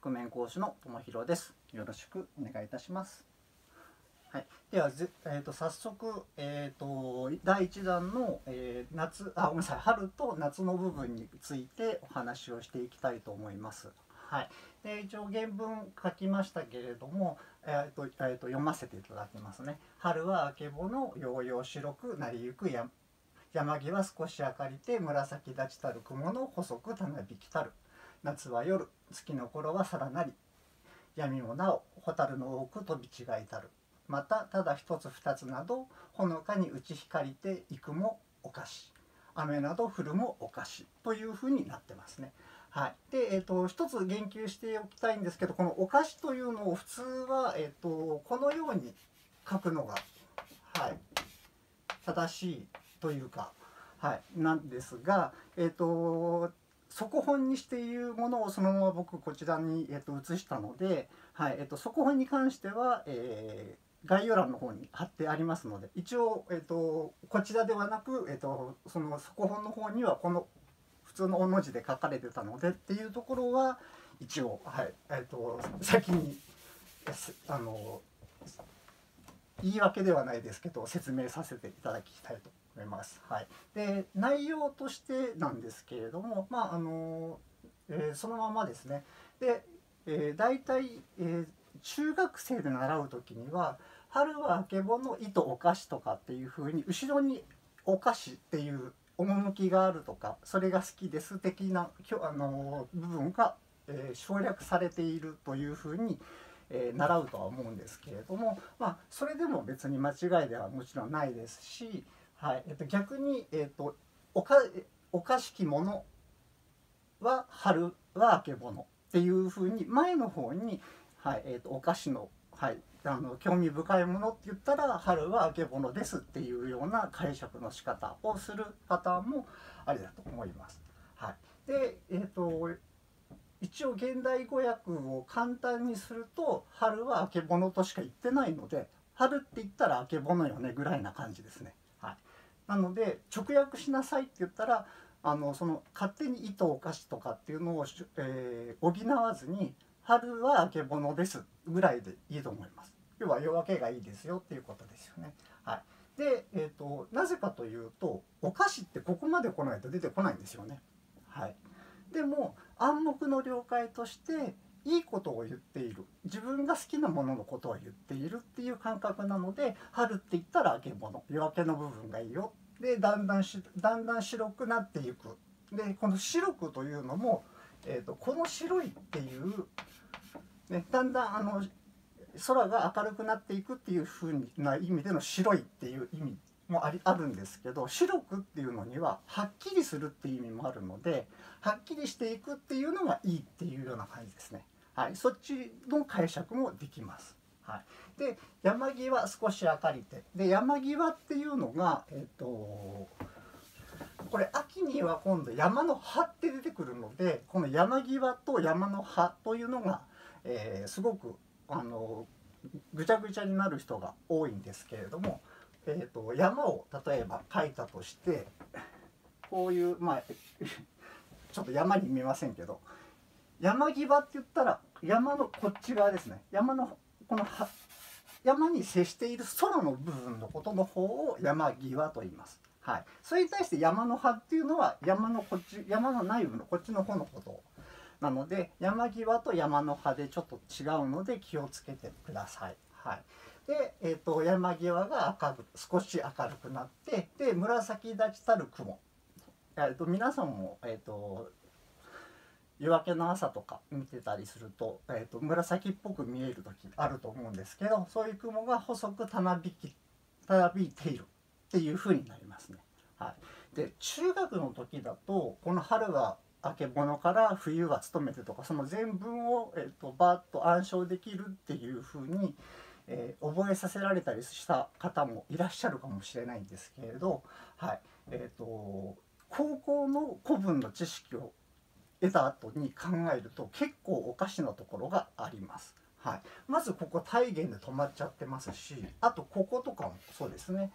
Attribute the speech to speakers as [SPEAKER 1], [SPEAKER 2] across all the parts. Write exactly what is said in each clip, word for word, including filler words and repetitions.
[SPEAKER 1] 覆面講師の友弘です。よろしくお願いいたします。はい、ではぜ、えー、と早速、えー、とだいいちだんの、えー、夏あごめんなさい春と夏の部分についてお話をしていきたいと思います。はい、で一応原文書きましたけれども、えーとえー、と読ませていただきますね。春はあけぼの、ようよう白くなりゆくや山際少し明かりて、紫立ちたる雲の細くたなびきたる。夏は夜、月の頃はさらなり。闇もなお、蛍の多く飛び違いたる。また、ただ一つ二つなど、ほのかに打ち光りていくもおかし。雨など降るもおかし。というふうになってますね。はい。で、えっ、ー、と、一つ言及しておきたいんですけど、このおかしというのを普通は、えっ、ー、と、このように書くのが、はい、正しいというか、はい、なんですが、えっ、ー、と、底本にしているものをそのまま僕こちらに、えー、と移したので、はいえー、と底本に関しては、えー、概要欄の方に貼ってありますので、一応、えー、とこちらではなく、えー、とその底本の方にはこの普通の大文字で書かれてたのでっていうところは一応、はいえー、と先にあの言い訳ではないですけど説明させていただきたいと思います。はい、で内容としてなんですけれども、まああのえー、そのままですね。で、えー、大体、えー、中学生で習う時には「春はあけぼの糸お菓子」とかっていうふうに後ろに「お菓子」っていう趣があるとか、それが好きです的なあの部分が、えー、省略されているというふうにえー、習うとは思うんですけれども、まあ、それでも別に間違いではもちろんないですし、はいえー、と逆に、えー、とおかおかしきものは春はあけぼのっていうふうに前の方に、はいえー、とお菓子の、はい、あの興味深いものって言ったら春はあけぼのですっていうような解釈の仕方をするパターンもありだと思います。はい、で、えー、と一応現代語訳を簡単にすると春はあけぼのとしか言ってないので、春って言ったらあけぼのよねぐらいな感じですね。はい、なので直訳しなさいって言ったらあのその勝手に糸お菓子とかっていうのを、えー、補わずに春はあけぼのですぐらいでいいと思います。要は夜明けがいいですよっていうことですよね。はい、で、えーと、なぜかというとお菓子ってここまで来ないと出てこないんですよね。はい、でも暗黙の了解としていいことを言っている、自分が好きなもののことを言っているっていう感覚なので、春って言ったらあけぼの、夜明けの部分がいいよ。でだんだんしだんだん白くなっていく。でこの白くというのも、えーと、この白いっていう、ね、だんだんあの空が明るくなっていくっていう風な意味での白いっていう意味もありあるんですけど、白くっていうのにははっきりするっていう意味もあるので、はっきりしていくっていうのがいいっていうような感じですね。はい、そっちの解釈もできます。はい、で山際少し明かりてで山際っていうのが、えっとこれ秋には今度山の葉って出てくるので、この山際と山の葉というのが、えー、すごくあのぐちゃぐちゃになる人が多いんですけれども、えー、と山を例えば描いたとして、こういうまあちょっと山に見えませんけど、山際って言ったら山のこっち側ですね。山のこの山に接している空の部分のことの方を山際と言います。はい、それに対して山の葉っていうのは山のこっち山の内部のこっちの方のことなので、山際と山の葉でちょっと違うので気をつけてください。はい、で、えー、と山際が明る少し明るくなって、で紫立ちたる雲、えー、と皆さんも、えー、と夜明けの朝とか見てたりすると、えー、と紫っぽく見える時あると思うんですけど、そういう雲が細くたなびきたなびいているっていう風になりますね。はい、で中学の時だとこの春はあけぼのから冬は勤めてとか、その全文を、えー、とバーッと暗唱できるっていう風に、えー、覚えさせられたりした方もいらっしゃるかもしれないんですけれど、はいえー、と高校の古文の知識を得た後に考えると結構おかしなところがあります。はい、まずここ体言で止まっちゃってますし、あとこことかもそうですね。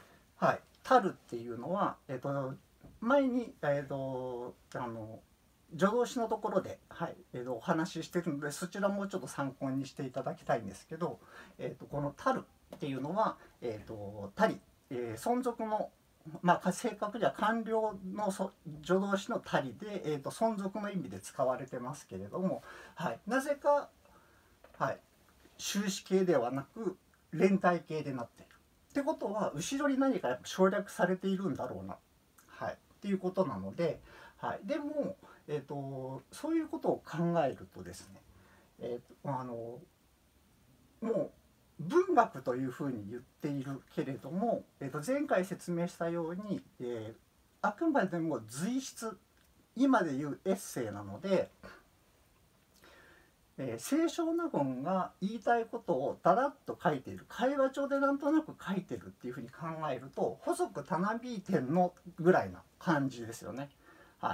[SPEAKER 1] はい、たるっていうのは、えっと、前に、えっと、あの助動詞のところで、はいえー、とお話ししてるので、そちらもちょっと参考にしていただきたいんですけど、えー、とこの「たる」っていうのは「えー、とたり」えー、存続の、まあ、正確には完了の助動詞の「たりで」えー、と存続の意味で使われてますけれども、はい、なぜか、はい、終止形ではなく連帯形でなっている。ってことは後ろに何かやっぱ省略されているんだろうな、はい、っていうことなので、はい、でも、えーと、そういうことを考えるとですね、えーと、あのもう文学というふうに言っているけれども、えーと、前回説明したように、えー、あくまでも随筆、今でいうエッセイなので、えー、清少納言が言いたいことをだらっと書いている、会話帳でなんとなく書いてるっていうふうに考えると、細くたなびいてんのぐらいな感じですよね。はい、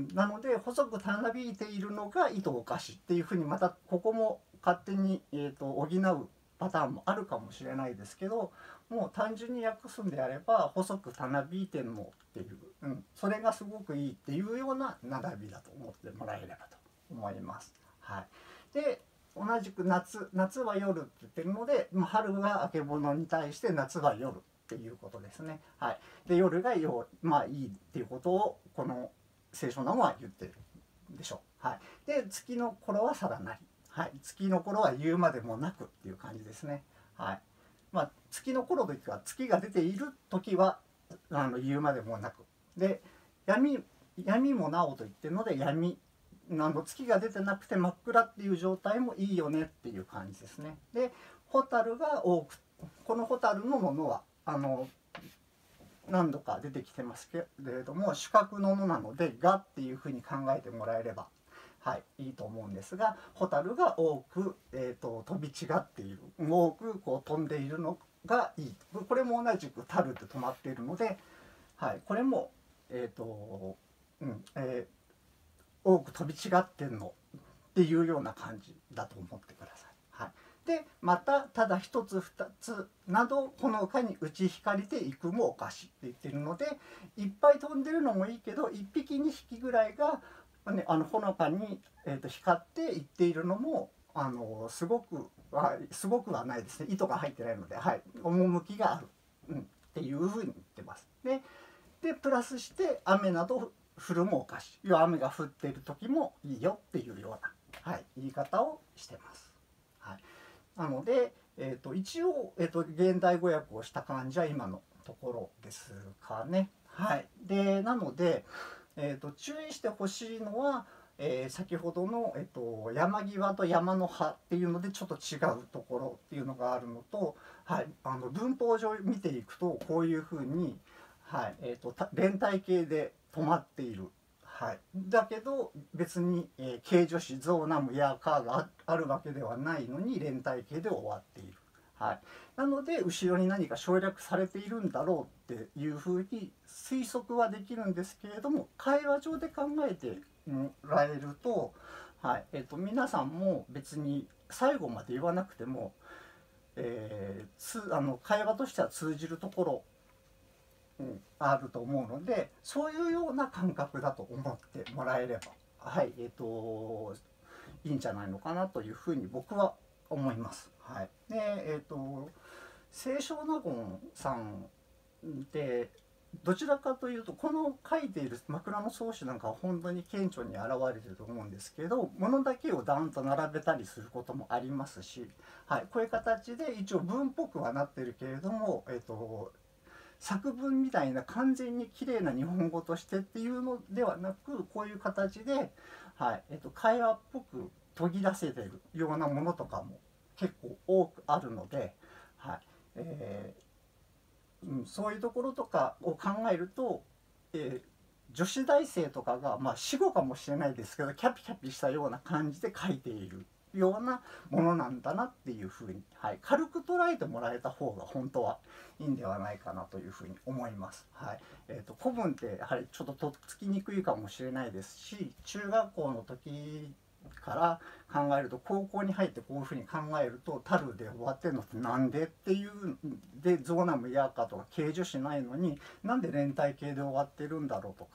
[SPEAKER 1] なので細くたなびいているのが糸おかしっていうふうに、またここも勝手に、えーと、補うパターンもあるかもしれないですけど、もう単純に訳すんであれば細くたなびいてんのっていう、うん、それがすごくいいっていうような並びだと思ってもらえればと思います。はい、で同じく夏夏は夜って言ってるので、春があけぼのに対して夏は夜っていうことですね。はい、で夜がよまあいいっていうことをこの清少納言は言ってるでしょう。はい、で月の頃はさらなり、はい、月の頃は言うまでもなくっていう感じですね。はい、まあ、月の頃というか月が出ている時はあの言うまでもなくで、闇闇もなおと言ってるので闇、あの月が出てなくて真っ暗っていう状態もいいよねっていう感じですね。で蛍が多く、この蛍のものはあの何度か出てきてますけれども、主格ののなので「が」っていうふうに考えてもらえれば、はい、いいと思うんですが、蛍が多く、えーと、飛び違っている、多くこう飛んでいるのがいい。これも同じく「たる」で止まっているので、はい、これもえっ、ー、と、うんえー多く飛び違ってんのっていうような感じだと思ってください。はい、でまたただ一つ二つなどほのかに打ちひかれていくもおかしいって言ってるので、いっぱい飛んでるのもいいけどいっぴきにひきぐらいが、ね、あのほのかに、えー、と光っていっているのもあのすごくはすごくはないですね。糸が入ってないので、はい、趣がある、うん、っていうふうに言ってます。ででプラスして雨など降るもおかしい、要は雨が降っている時もいいよっていうような、はい、言い方をしてます。はい、なので、えー、と一応、えー、と現代語訳をした感じは今のところですかね。はい、でなので、えー、と注意してほしいのは、えー、先ほどの、えー、と山際と山の葉っていうのでちょっと違うところっていうのがあるのと、はい、あの文法上見ていくとこういうふうに、はいえー、と連帯形で止まっている。はい、だけど別に、えー、形助詞ゾーナムやカーがあるわけではないのに連帯形で終わっている。はい、なので後ろに何か省略されているんだろうっていうふうに推測はできるんですけれども、会話上で考えてもらえると、はいえー、と皆さんも別に最後まで言わなくても、えー、つあの会話としては通じるところうん、あると思うので、そういうような感覚だと思ってもらえれば、はいえー、といいんじゃないのかなというふうに僕は思います。はい、でえっ、ー、と清少納言さんでどちらかというとこの書いている枕草子なんかは本当に顕著に現れてると思うんですけど、ものだけをダンと並べたりすることもありますし、はい、こういう形で一応文っぽくはなってるけれども、えっ、ー、と作文みたいな完全に綺麗な日本語としてっていうのではなく、こういう形で、はいえっと、会話っぽく途切らせてるようなものとかも結構多くあるので、はいえーうん、そういうところとかを考えると、えー女子大生とかが、まあ、死語かもしれないですけどキャピキャピしたような感じで書いているようなものなんだなっていうふうに、はい、軽く捉えてもらえた方が本当はいいんではないかなというふうに思います。はいえー、と古文ってやはりちょっととっつきにくいかもしれないですし、中学校の時から考えると高校に入ってこういうふうに考えると「たる」で終わってるのってなんでっていうで「ゾーナムヤーカ」とか形助詞ないのになんで連帯形で終わってるんだろうとか、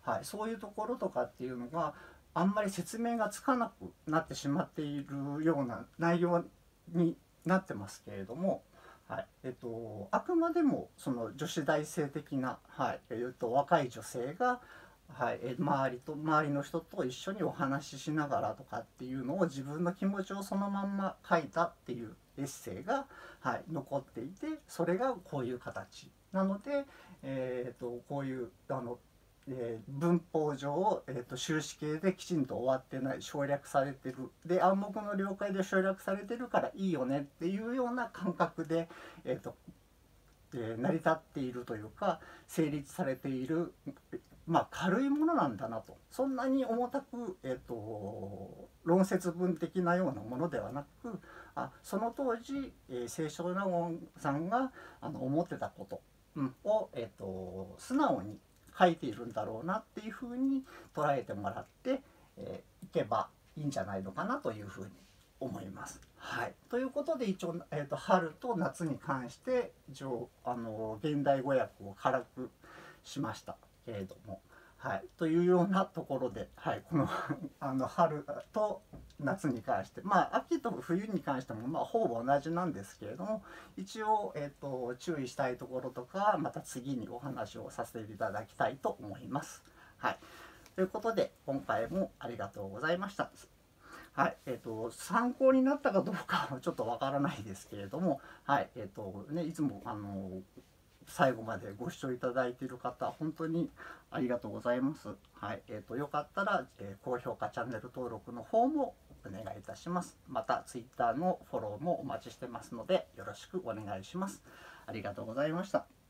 [SPEAKER 1] はい、そういうところとかっていうのがあんまり説明がつかなくなってしまっているような内容になってますけれども、はいえっと、あくまでもその女子大生的な、はいえっと、若い女性が、はい、え周りと周りの人と一緒にお話ししながらとかっていうのを自分の気持ちをそのまんま書いたっていうエッセイが、はい、残っていて、それがこういう形なので、えー、とこういうあの、えー文法上、えー、と修士系できちんと終わってない、省略されてる、で暗黙の了解で省略されてるからいいよねっていうような感覚で、えーとえー成り立っているというか成立されている、まあ軽いものなんだなと。そんなに重たく、えー、と論説文的なようなものではなく、あその当時、えー、清少納言さんがあの思ってたこと、うん、を、えー、と素直に書いているんだろうなっていうふうに捉えてもらって、えーいけばいいんじゃないのかなというふうに思います。はい、ということで一応、えー、と春と夏に関して一応あの現代語訳を辛くしましたけれども、はい、というようなところで、はい、このあの春と夏に関して、まあ秋と冬に関してもまあほぼ同じなんですけれども、一応、えー、と注意したいところとかまた次にお話をさせていただきたいと思います。はい、ということで今回もありがとうございました。はい、えっ、と参考になったかどうかはちょっとわからないですけれども、はい、えっ、とねいつもあの最後までご視聴いただいている方本当にありがとうございます。はい、えっ、とよかったら、えー高評価チャンネル登録の方もお願いいたします。また Twitter のフォローもお待ちしてますのでよろしくお願いします。ありがとうございました。